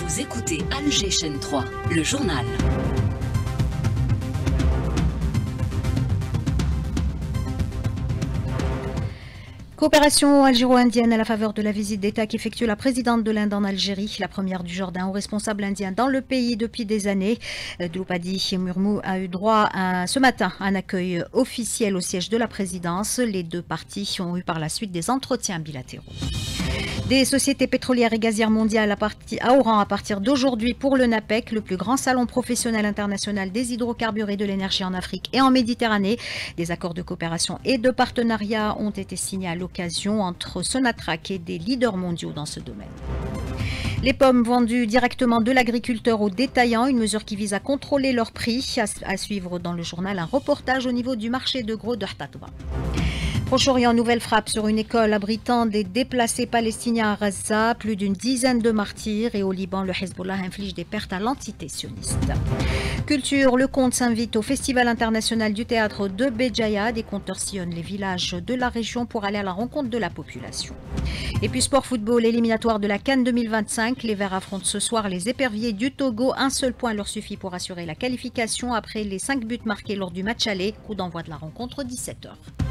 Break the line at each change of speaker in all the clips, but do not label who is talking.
Vous écoutez Alger Chaîne 3, le journal.
Coopération algéro-indienne à la faveur de la visite d'État qu'effectue la présidente de l'Inde en Algérie, la première du genre d'un haut responsable indien dans le pays depuis des années. Dloupadi Murmou a eu droit ce matin à un accueil officiel au siège de la présidence. Les deux parties ont eu par la suite des entretiens bilatéraux. Des sociétés pétrolières et gazières mondiales à Oran à partir d'aujourd'hui pour le NAPEC, le plus grand salon professionnel international des hydrocarbures et de l'énergie en Afrique et en Méditerranée. Des accords de coopération et de partenariat ont été signés à l'occasion entre Sonatrach et des leaders mondiaux dans ce domaine. Les pommes vendues directement de l'agriculteur aux détaillants, une mesure qui vise à contrôler leur prix. À suivre dans le journal un reportage au niveau du marché de gros de Htatba. Proche-Orient, nouvelle frappe sur une école abritant des déplacés palestiniens à Gaza, plus d'une dizaine de martyrs, et au Liban, le Hezbollah inflige des pertes à l'entité sioniste. Culture, le conte s'invite au Festival international du théâtre de Béjaïa. Des conteurs sillonnent les villages de la région pour aller à la rencontre de la population. Et puis sport football, éliminatoire de la CAN 2025. Les Verts affrontent ce soir les éperviers du Togo. Un seul point leur suffit pour assurer la qualification après les 5 buts marqués lors du match aller. Coup d'envoi de la rencontre 17h.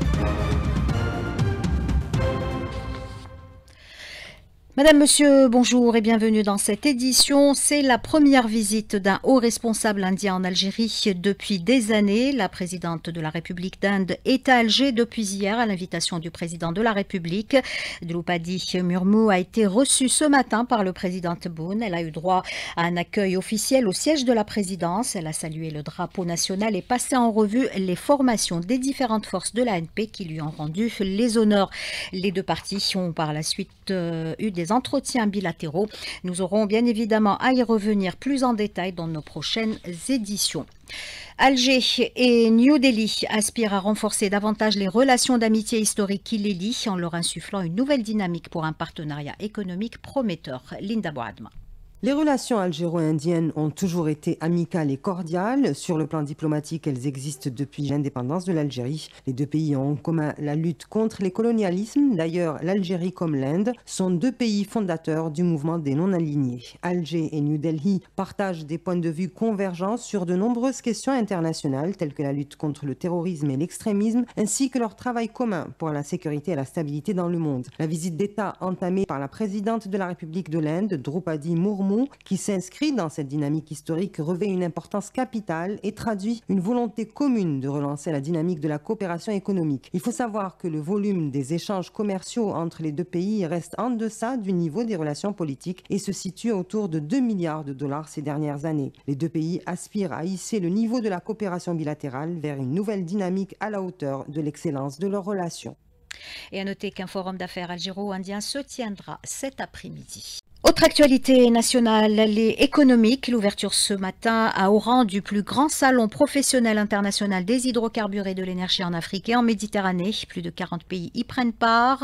Madame, Monsieur, bonjour et bienvenue dans cette édition. C'est la première visite d'un haut responsable indien en Algérie depuis des années. La présidente de la République d'Inde est à Alger depuis hier à l'invitation du président de la République. Dloupadi Murmou a été reçue ce matin par le président Tebboune. Elle a eu droit à un accueil officiel au siège de la présidence. Elle a salué le drapeau national et passé en revue les formations des différentes forces de l'ANP qui lui ont rendu les honneurs. Les deux parties ont par la suite eu des entretiens bilatéraux. Nous aurons bien évidemment à y revenir plus en détail dans nos prochaines éditions. Alger et New Delhi aspirent à renforcer davantage les relations d'amitié historique qui les lient en leur insufflant une nouvelle dynamique pour un partenariat économique prometteur. Linda Bouadma.
Les relations algéro-indiennes ont toujours été amicales et cordiales. Sur le plan diplomatique, elles existent depuis l'indépendance de l'Algérie. Les deux pays ont en commun la lutte contre les colonialismes. D'ailleurs, l'Algérie comme l'Inde sont deux pays fondateurs du mouvement des non-alignés. Alger et New Delhi partagent des points de vue convergents sur de nombreuses questions internationales, telles que la lutte contre le terrorisme et l'extrémisme, ainsi que leur travail commun pour la sécurité et la stabilité dans le monde. La visite d'État entamée par la présidente de la République de l'Inde, Dloupadi Murmou, qui s'inscrit dans cette dynamique historique, revêt une importance capitale et traduit une volonté commune de relancer la dynamique de la coopération économique. Il faut savoir que le volume des échanges commerciaux entre les deux pays reste en deçà du niveau des relations politiques et se situe autour de 2 milliards de dollars ces dernières années. Les deux pays aspirent à hisser le niveau de la coopération bilatérale vers une nouvelle dynamique à la hauteur de l'excellence de leurs relations.
Et à noter qu'un forum d'affaires algéro-indien se tiendra cet après-midi. Autre actualité nationale et économique, l'ouverture ce matin à Oran du plus grand salon professionnel international des hydrocarbures et de l'énergie en Afrique et en Méditerranée. Plus de 40 pays y prennent part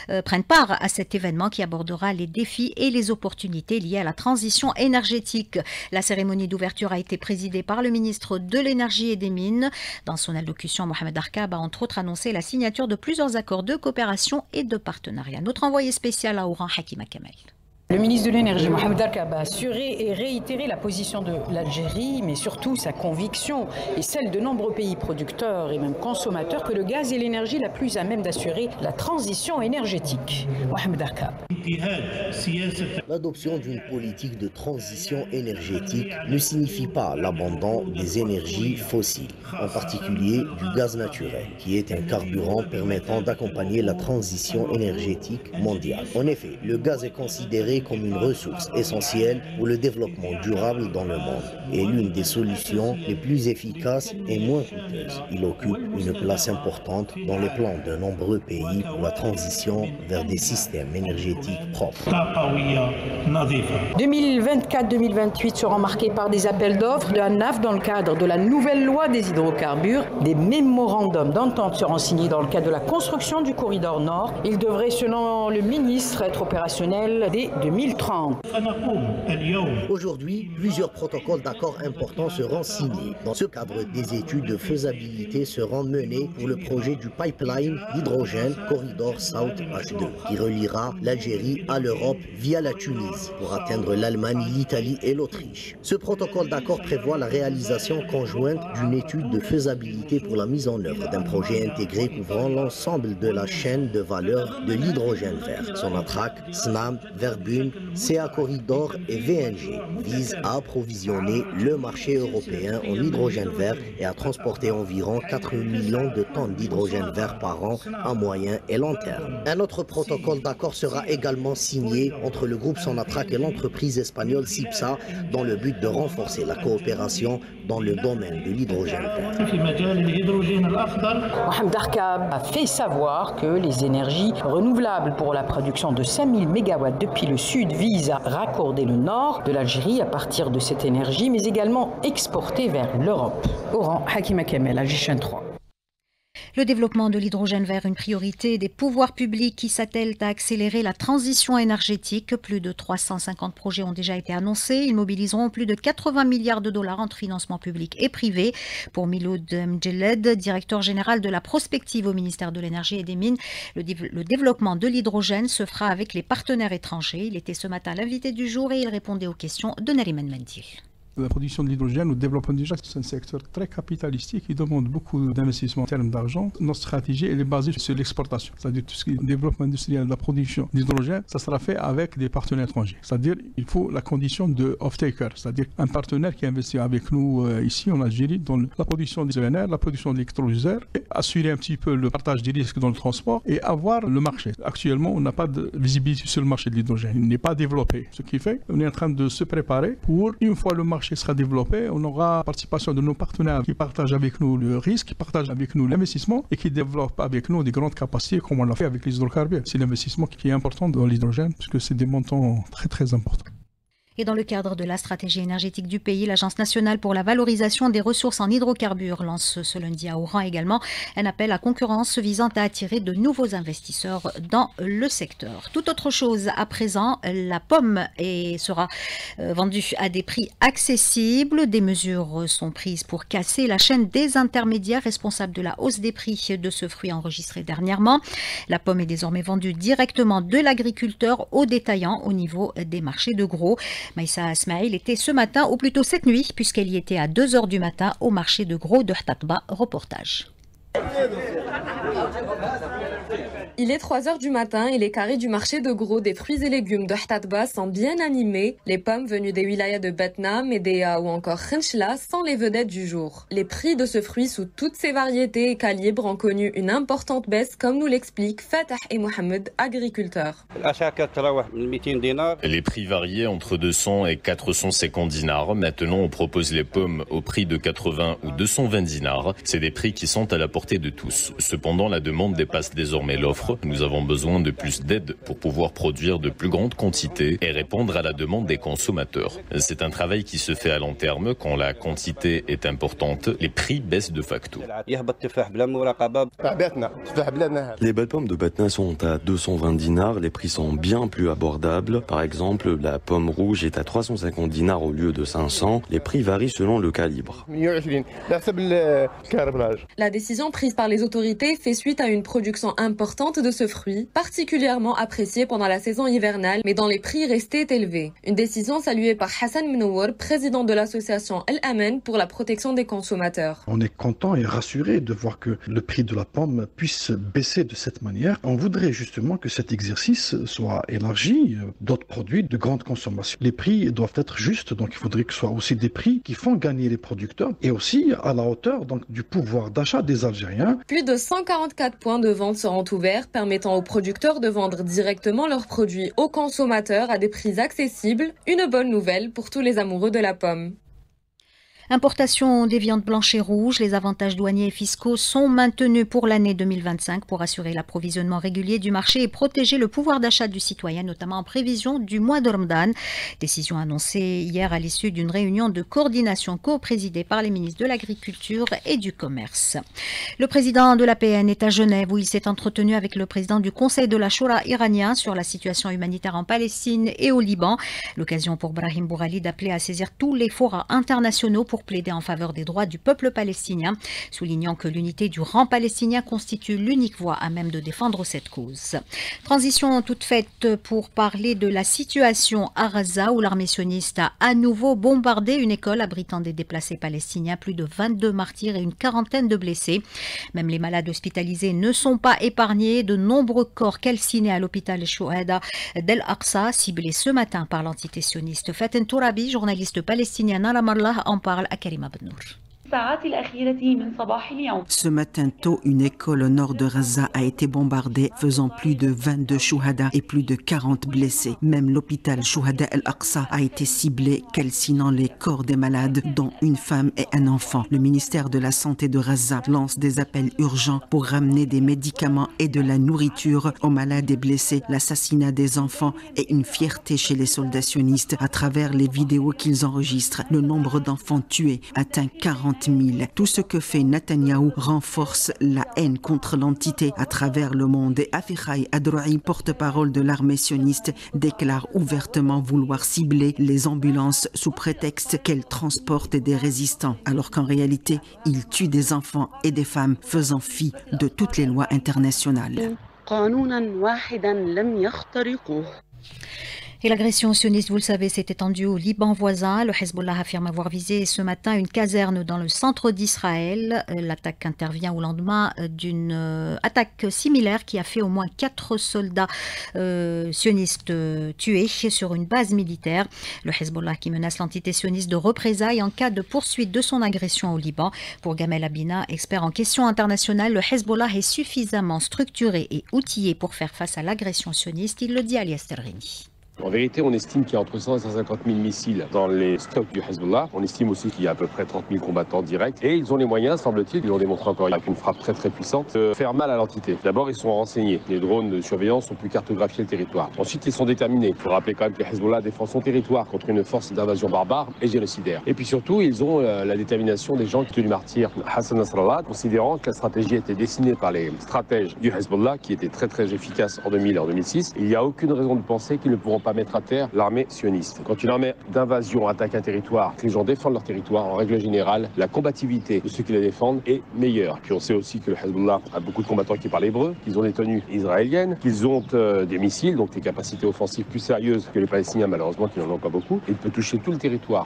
à cet événement qui abordera les défis et les opportunités liées à la transition énergétique. La cérémonie d'ouverture a été présidée par le ministre de l'Énergie et des Mines. Dans son allocution, Mohamed Arkab a entre autres annoncé la signature de plusieurs accords de coopération et de partenariat. Notre envoyé spécial à Oran, Hakima Kamel.
Le ministre de l'Énergie, Mohamed Arkab, a assuré et réitéré la position de l'Algérie, mais surtout sa conviction et celle de nombreux pays producteurs et même consommateurs que le gaz est l'énergie la plus à même d'assurer la transition énergétique. Mohamed Arkab.
L'adoption d'une politique de transition énergétique ne signifie pas l'abandon des énergies fossiles, en particulier du gaz naturel, qui est un carburant permettant d'accompagner la transition énergétique mondiale. En effet, le gaz est considéré comme une ressource essentielle pour le développement durable dans le monde et l'une des solutions les plus efficaces et moins coûteuses. Il occupe une place importante dans les plans de nombreux pays pour la transition vers des systèmes énergétiques propres.
2024-2028 seront marqués par des appels d'offres de la NAF dans le cadre de la nouvelle loi des hydrocarbures. Des mémorandums d'entente seront signés dans le cadre de la construction du corridor nord. Ils devraient, selon le ministre, être opérationnels dès 2024. 2030.
Aujourd'hui, plusieurs protocoles d'accord importants seront signés. Dans ce cadre, des études de faisabilité seront menées pour le projet du pipeline d'hydrogène Corridor South H2 qui reliera l'Algérie à l'Europe via la Tunisie pour atteindre l'Allemagne, l'Italie et l'Autriche. Ce protocole d'accord prévoit la réalisation conjointe d'une étude de faisabilité pour la mise en œuvre d'un projet intégré couvrant l'ensemble de la chaîne de valeur de l'hydrogène vert. Sonatrach, SNAM, Verbund, CA Corridor et VNG visent à approvisionner le marché européen en hydrogène vert et à transporter environ 4 millions de tonnes d'hydrogène vert par an à moyen et long terme. Un autre protocole d'accord sera également signé entre le groupe Sonatrach et l'entreprise espagnole CIPSA dans le but de renforcer la coopération dans le domaine de l'hydrogène vert.
Mohamed Arkab a fait savoir que les énergies renouvelables pour la production de 5000 MW depuis le sud visent à raccorder le nord de l'Algérie à partir de cette énergie, mais également exporter vers l'Europe. Oran Hakima Kamel, Algérie 3.
Le développement de l'hydrogène vert, une priorité des pouvoirs publics qui s'attellent à accélérer la transition énergétique. Plus de 350 projets ont déjà été annoncés. Ils mobiliseront plus de 80 milliards de dollars entre financement public et privé. Pour Miloud Mjeled, directeur général de la prospective au ministère de l'Énergie et des Mines, le développement de l'hydrogène se fera avec les partenaires étrangers. Il était ce matin l'invité du jour et il répondait aux questions de Nariman Mendil.
La production de l'hydrogène, le développement déjà, c'est un secteur très capitalistique qui demande beaucoup d'investissements en termes d'argent. Notre stratégie, elle est basée sur l'exportation. C'est-à-dire tout ce qui est développement industriel de la production d'hydrogène, ça sera fait avec des partenaires étrangers. C'est-à-dire il faut la condition de off-taker, c'est-à-dire un partenaire qui investit avec nous ici en Algérie dans la production des ENR, la production d'électrolyseurs, et assurer un petit peu le partage des risques dans le transport et avoir le marché. Actuellement, on n'a pas de visibilité sur le marché de l'hydrogène. Il n'est pas développé. Ce qui fait qu'on est en train de se préparer pour, une fois le marché sera développé, on aura participation de nos partenaires qui partagent avec nous le risque, qui partagent avec nous l'investissement et qui développent avec nous des grandes capacités comme on l'a fait avec les hydrocarbures. C'est l'investissement qui est important dans l'hydrogène puisque c'est des montants très très importants.
Et dans le cadre de la stratégie énergétique du pays, l'Agence nationale pour la valorisation des ressources en hydrocarbures lance ce lundi à Oran également un appel à concurrence visant à attirer de nouveaux investisseurs dans le secteur. Tout autre chose à présent, la pomme sera vendue à des prix accessibles. Des mesures sont prises pour casser la chaîne des intermédiaires responsables de la hausse des prix de ce fruit enregistré dernièrement. La pomme est désormais vendue directement de l'agriculteur aux détaillants au niveau des marchés de gros. Maïssa Ismail était ce matin, ou plutôt cette nuit, puisqu'elle y était à 2h du matin au marché de gros de Htatba. Reportage.
Il est 3h du matin et les carrés du marché de gros des fruits et légumes de Htatba sont bien animés. Les pommes venues des wilayas de Batna, Médéa ou encore Khenchla sont les vedettes du jour. Les prix de ce fruit sous toutes ses variétés et calibres ont connu une importante baisse, comme nous l'expliquent Fatah et Mohamed, agriculteurs.
Les prix variaient entre 200 et 450 dinars. Maintenant, on propose les pommes au prix de 80 ou 220 dinars. C'est des prix qui sont à la portée de tous. Cependant, la demande dépasse désormais l'offre. Nous avons besoin de plus d'aide pour pouvoir produire de plus grandes quantités et répondre à la demande des consommateurs. C'est un travail qui se fait à long terme. Quand la quantité est importante, les prix baissent de facto.
Les belles pommes de Batna sont à 220 dinars. Les prix sont bien plus abordables. Par exemple, la pomme rouge est à 350 dinars au lieu de 500. Les prix varient selon le calibre.
La décision prise par les autorités fait suite à une production importante de ce fruit, particulièrement apprécié pendant la saison hivernale, mais dont les prix restaient élevés. Une décision saluée par Hassan Mnour, président de l'association El Amen pour la protection des consommateurs.
On est content et rassuré de voir que le prix de la pomme puisse baisser de cette manière. On voudrait justement que cet exercice soit élargi, d'autres produits de grande consommation. Les prix doivent être justes, donc il faudrait que ce soit aussi des prix qui font gagner les producteurs et aussi à la hauteur donc, du pouvoir d'achat des Algériens.
Plus de 144 points de vente seront ouverts, permettant aux producteurs de vendre directement leurs produits aux consommateurs à des prix accessibles. Une bonne nouvelle pour tous les amoureux de la pomme.
Importation des viandes blanches et rouges, les avantages douaniers et fiscaux sont maintenus pour l'année 2025 pour assurer l'approvisionnement régulier du marché et protéger le pouvoir d'achat du citoyen, notamment en prévision du mois de Ramadan. Décision annoncée hier à l'issue d'une réunion de coordination co-présidée par les ministres de l'Agriculture et du Commerce. Le président de l'APN est à Genève où il s'est entretenu avec le président du Conseil de la Choura iranien sur la situation humanitaire en Palestine et au Liban. L'occasion pour Brahim Bourali d'appeler à saisir tous les forats internationaux pour plaider en faveur des droits du peuple palestinien, soulignant que l'unité du rang palestinien constitue l'unique voie à même de défendre cette cause. Transition toute faite pour parler de la situation à Gaza où l'armée sioniste a à nouveau bombardé une école abritant des déplacés palestiniens, plus de 22 martyrs et une quarantaine de blessés. Même les malades hospitalisés ne sont pas épargnés. De nombreux corps calcinés à l'hôpital Shuhada d'El-Aqsa, ciblés ce matin par l'entité sioniste. Faten Tourabi, journaliste palestinien à Ramallah, en parle à Karima Benour.
Ce matin tôt, une école au nord de Gaza a été bombardée, faisant plus de 22 Shuhada et plus de 40 blessés. Même l'hôpital Shuhada El-Aqsa a été ciblé, calcinant les corps des malades, dont une femme et un enfant. Le ministère de la Santé de Gaza lance des appels urgents pour ramener des médicaments et de la nourriture aux malades et blessés. L'assassinat des enfants est une fierté chez les soldats sionistes à travers les vidéos qu'ils enregistrent. Le nombre d'enfants tués atteint 40 000. Tout ce que fait Netanyahou renforce la haine contre l'entité à travers le monde. Et Afichai Adroui, porte-parole de l'armée sioniste, déclare ouvertement vouloir cibler les ambulances sous prétexte qu'elles transportent des résistants, alors qu'en réalité, ils tuent des enfants et des femmes, faisant fi de toutes les lois internationales.
Et l'agression sioniste, vous le savez, s'est étendue au Liban voisin. Le Hezbollah affirme avoir visé ce matin une caserne dans le centre d'Israël. L'attaque intervient au lendemain d'une attaque similaire qui a fait au moins 4 soldats sionistes tués sur une base militaire. Le Hezbollah qui menace l'entité sioniste de représailles en cas de poursuite de son agression au Liban. Pour Gamel Abina, expert en questions internationales, le Hezbollah est suffisamment structuré et outillé pour faire face à l'agression sioniste. Il le dit à Alias Terrini.
En vérité, on estime qu'il y a entre 100 et 150 000 missiles dans les stocks du Hezbollah. On estime aussi qu'il y a à peu près 30 000 combattants directs. Et ils ont les moyens, semble-t-il, ils l'ont démontré encore avec une frappe très puissante, de faire mal à l'entité. D'abord, ils sont renseignés. Les drones de surveillance ont pu cartographier le territoire. Ensuite, ils sont déterminés. Il faut rappeler quand même que le Hezbollah défend son territoire contre une force d'invasion barbare et génocidaire. Et puis surtout, ils ont la détermination des gens qui tuent du martyr Hassan Nasrallah, considérant que la stratégie était dessinée par les stratèges du Hezbollah, qui était très efficace en 2000 et en 2006. Il n'y a aucune raison de penser qu'ils ne pourront pas mettre à terre l'armée sioniste. Quand une armée d'invasion attaque un territoire, que les gens défendent leur territoire, en règle générale, la combativité de ceux qui la défendent est meilleure. Puis on sait aussi que le Hezbollah a beaucoup de combattants qui parlent hébreu, qu'ils ont des tenues israéliennes, qu'ils ont des missiles, donc des capacités offensives plus sérieuses que les Palestiniens, malheureusement, qui n'en ont pas beaucoup. Et il peut toucher tout le territoire.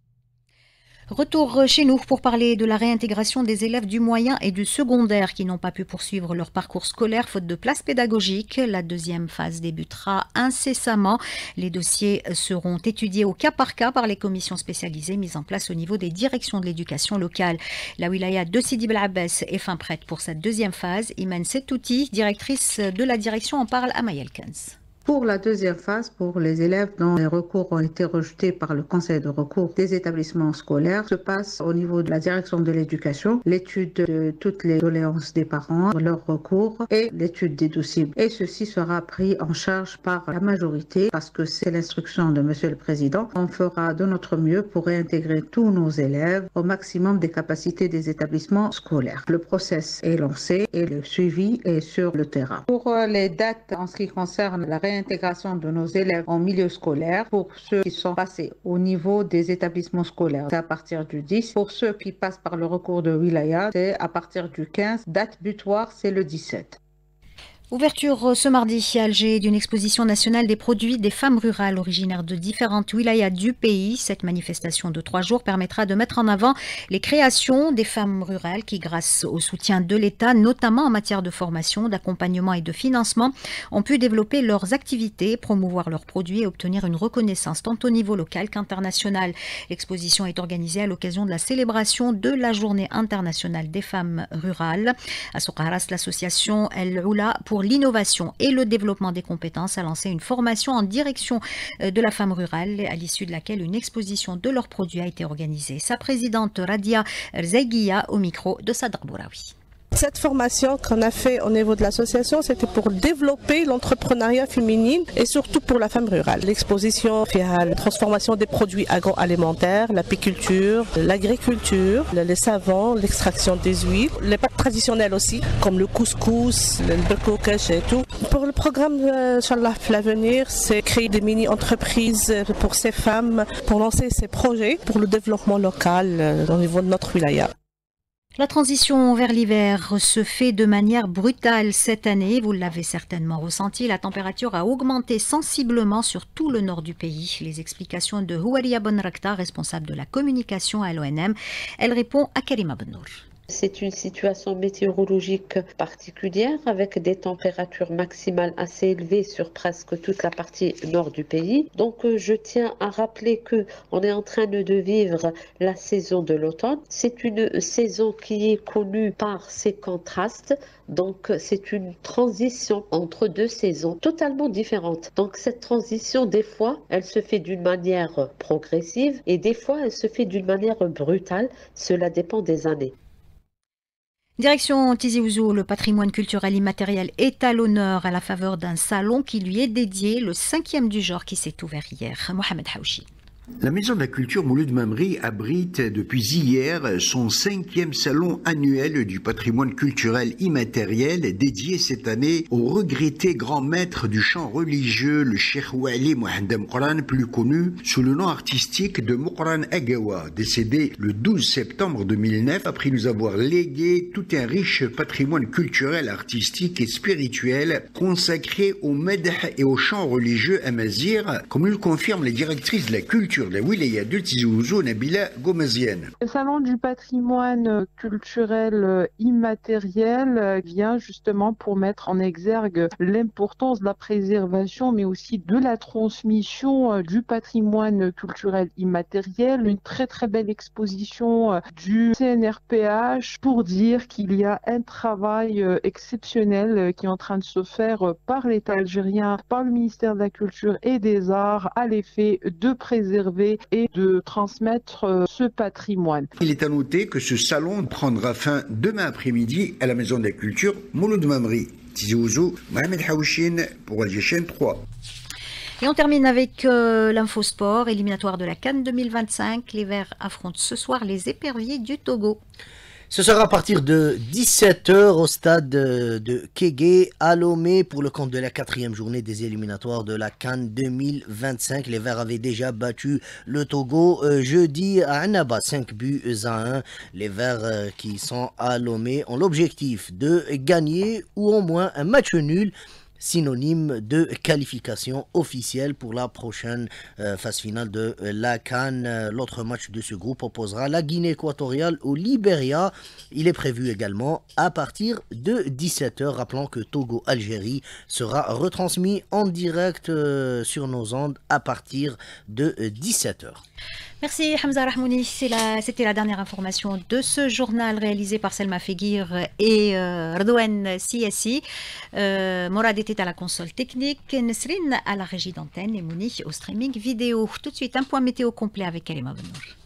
Retour chez nous pour parler de la réintégration des élèves du moyen et du secondaire qui n'ont pas pu poursuivre leur parcours scolaire faute de place pédagogique. La deuxième phase débutera incessamment. Les dossiers seront étudiés au cas par cas par les commissions spécialisées mises en place au niveau des directions de l'éducation locale. La wilaya de Sidi Bel Abbès est fin prête pour cette deuxième phase. Iman Setouti, directrice de la direction, en parle à Mayel Kenz.
Pour la deuxième phase, pour les élèves dont les recours ont été rejetés par le conseil de recours des établissements scolaires, se passe au niveau de la direction de l'éducation, l'étude de toutes les doléances des parents, leurs recours et l'étude des dossiers. Et ceci sera pris en charge par la majorité parce que c'est l'instruction de Monsieur le Président. On fera de notre mieux pour réintégrer tous nos élèves au maximum des capacités des établissements scolaires. Le process est lancé et le suivi est sur le terrain. Pour les dates en ce qui concerne la réintégration de nos élèves en milieu scolaire, pour ceux qui sont passés au niveau des établissements scolaires, c'est à partir du 10. Pour ceux qui passent par le recours de wilaya, c'est à partir du 15. Date butoir, c'est le 17.
Ouverture ce mardi à Alger d'une exposition nationale des produits des femmes rurales originaires de différentes wilayas du pays. Cette manifestation de 3 jours permettra de mettre en avant les créations des femmes rurales qui, grâce au soutien de l'État, notamment en matière de formation, d'accompagnement et de financement, ont pu développer leurs activités, promouvoir leurs produits et obtenir une reconnaissance tant au niveau local qu'international. L'exposition est organisée à l'occasion de la célébration de la Journée internationale des femmes rurales. À Soukharas, l'association El Oula pour pour l'innovation et le développement des compétences a lancé une formation en direction de la femme rurale, à l'issue de laquelle une exposition de leurs produits a été organisée. Sa présidente Radia Rzeguia au micro de Sadr Bouraoui.
Cette formation qu'on a fait au niveau de l'association, c'était pour développer l'entrepreneuriat féminin et surtout pour la femme rurale. L'exposition fait la transformation des produits agroalimentaires, l'apiculture, l'agriculture, les savons, l'extraction des huiles, les pâtes traditionnelles aussi, comme le couscous, le berkoukash et tout. Pour le programme, Inch'Allah, l'avenir, c'est créer des mini-entreprises pour ces femmes, pour lancer ces projets pour le développement local au niveau de notre wilaya.
La transition vers l'hiver se fait de manière brutale cette année. Vous l'avez certainement ressenti, la température a augmenté sensiblement sur tout le nord du pays. Les explications de Houaria Bonrakta, responsable de la communication à l'ONM. Elle répond à Karima Bennour.
C'est une situation météorologique particulière avec des températures maximales assez élevées sur presque toute la partie nord du pays. Donc je tiens à rappeler que on est en train de vivre la saison de l'automne. C'est une saison qui est connue par ses contrastes. Donc c'est une transition entre deux saisons totalement différentes. Donc cette transition, des fois, elle se fait d'une manière progressive et des fois, elle se fait d'une manière brutale. Cela dépend des années.
Direction Tizi Ouzou, le patrimoine culturel immatériel est à l'honneur à la faveur d'un salon qui lui est dédié, le 5e du genre qui s'est ouvert hier. Mohamed Haouchi.
La Maison de la Culture Mouloud Mamri abrite depuis hier son 5e salon annuel du patrimoine culturel immatériel dédié cette année au regretté grand maître du chant religieux, le Cheikh Wali Mohamed Mqran, plus connu sous le nom artistique de Mqran Agawa, décédé le 12 septembre 2009 après nous avoir légué tout un riche patrimoine culturel, artistique et spirituel consacré au medh et au chant religieux amazir, comme le confirme la directrice de la culture de la wilaya de Tizi Ouzou, Nabila Gomazienne.
Le salon du patrimoine culturel immatériel vient justement pour mettre en exergue l'importance de la préservation mais aussi de la transmission du patrimoine culturel immatériel. Une très très belle exposition du CNRPH pour dire qu'il y a un travail exceptionnel qui est en train de se faire par l'État algérien, par le ministère de la Culture et des Arts à l'effet de préserver et de transmettre ce patrimoine.
Il est à noter que ce salon prendra fin demain après-midi à la Maison de la Culture Mouloud Mamri. Tizi Ouzou, Mohamed Haouchine pour Alger 3.
Et on termine avec l'infosport, éliminatoire de la CAN 2025. Les Verts affrontent ce soir les éperviers du Togo.
Ce sera à partir de 17h au stade de Kégué à Lomé pour le compte de la 4e journée des éliminatoires de la CAN 2025. Les Verts avaient déjà battu le Togo jeudi à Annaba, 5-1. Les Verts qui sont à Lomé ont l'objectif de gagner ou au moins un match nul, synonyme de qualification officielle pour la prochaine phase finale de la CAN. L'autre match de ce groupe opposera la Guinée équatoriale au Libéria. Il est prévu également à partir de 17h. Rappelons que Togo-Algérie sera retransmis en direct sur nos ondes à partir de 17h.
Merci Hamza Rahmouni, c'était la dernière information de ce journal réalisé par Selma Feguir et Redouane Siassi. Morad était à la console technique, Nesrine à la régie d'antenne et Mouni au streaming vidéo. Tout de suite un point météo complet avec Karima Bennour.